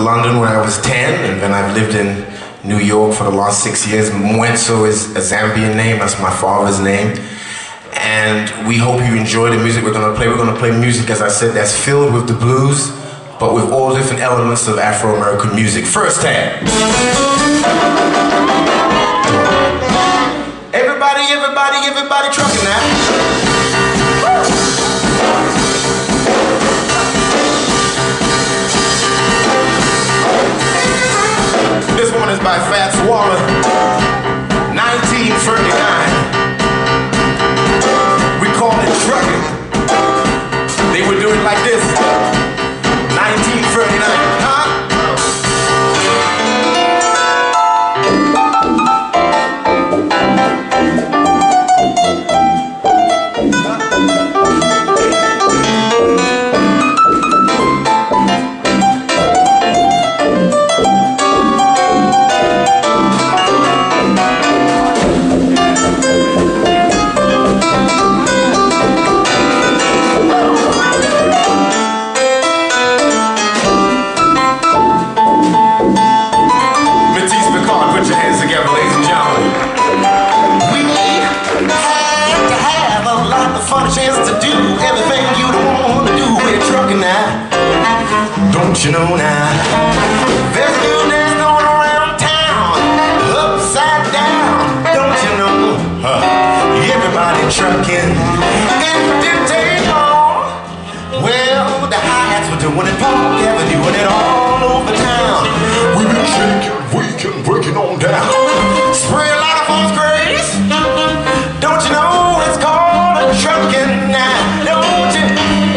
London when I was 10, and then I've lived in New York for the last 6 years. Mwenso is a Zambian name, that's my father's name. And we hope you enjoy the music we're gonna play. We're gonna play music, as I said, that's filled with the blues, but with all different elements of Afro-American music. First tab. Everybody trucking now. This one is by Fats Waller, 1939. We call it trucking. They would do it like this, 1939. Don't you know now, there's new dance going around town, upside down, don't you know, everybody trucking, entertainment. Well, the hi-hats were doing it, Park Avenue, doing it all over town. We've been shaking, waking, breaking on down, spray a lot of false grace, don't you know, it's called a trucking now, don't you,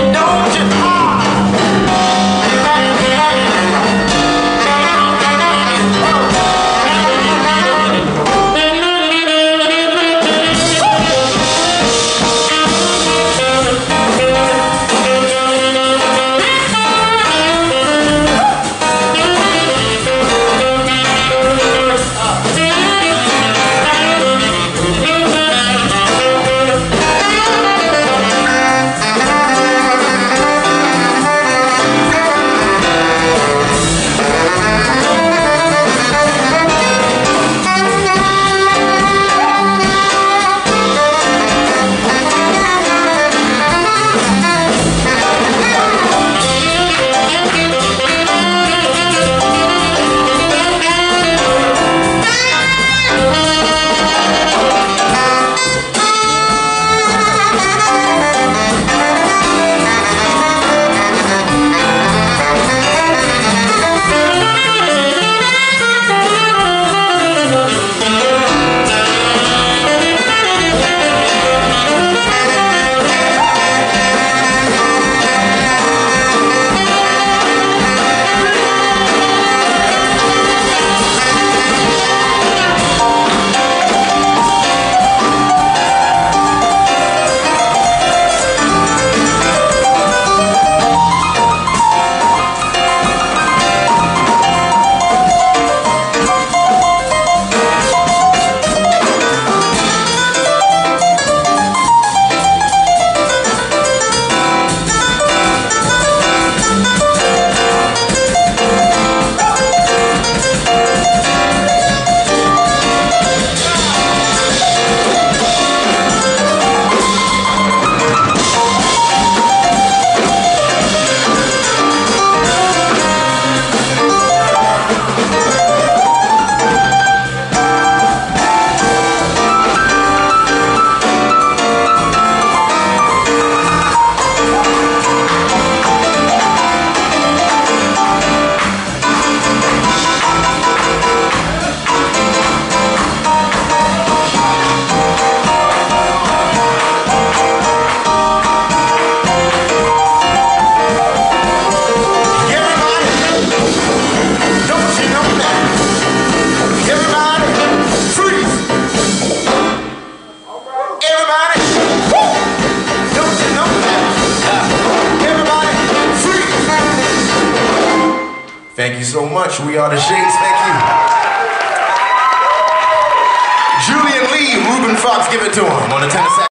Thank you so much. We are the Shakes. Thank you. Julian Lee, Reuben Fox, give it to him on the tenor sax.